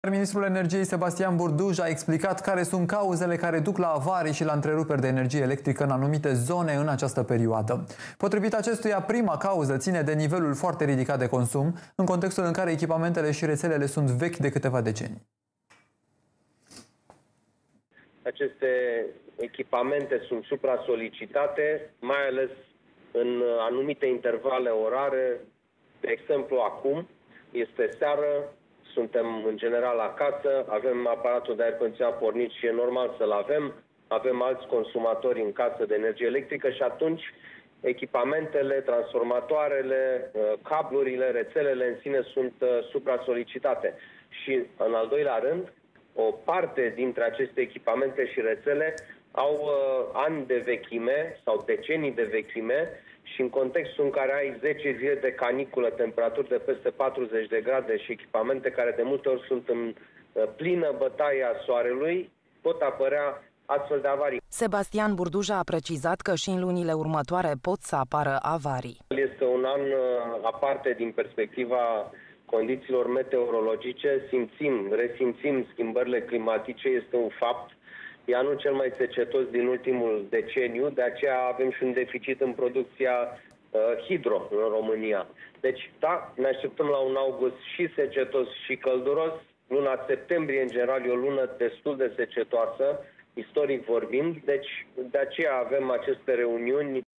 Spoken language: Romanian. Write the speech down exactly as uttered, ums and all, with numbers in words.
Ministrul Energiei Sebastian Burduj a explicat care sunt cauzele care duc la avarii și la întreruperi de energie electrică în anumite zone în această perioadă. Potrivit acestuia, prima cauză ține de nivelul foarte ridicat de consum, în contextul în care echipamentele și rețelele sunt vechi de câteva decenii. Aceste echipamente sunt supra-solicitate, mai ales în anumite intervale orare. De exemplu, acum este seară, suntem în general acasă, avem aparatul de aer condiționat pornit și e normal să-l avem, avem alți consumatori în casă de energie electrică și atunci echipamentele, transformatoarele, cablurile, rețelele în sine sunt supra-solicitate. Și în al doilea rând, o parte dintre aceste echipamente și rețele au uh, ani de vechime sau decenii de vechime și în contextul în care ai zece zile de caniculă, temperaturi de peste patruzeci de grade și echipamente care de multe ori sunt în uh, plină bătaie a soarelui, pot apărea astfel de avarii. Sebastian Burduj a precizat că și în lunile următoare pot să apară avarii. Este un an uh, aparte din perspectiva condițiilor meteorologice, simțim, resimțim schimbările climatice, este un fapt. E anul cel mai secetos din ultimul deceniu, de aceea avem și un deficit în producția uh, hidro în România. Deci, da, ne așteptăm la un august și secetos și călduros. Luna septembrie, în general, e o lună destul de secetoasă, istoric vorbind, deci de aceea avem aceste reuniuni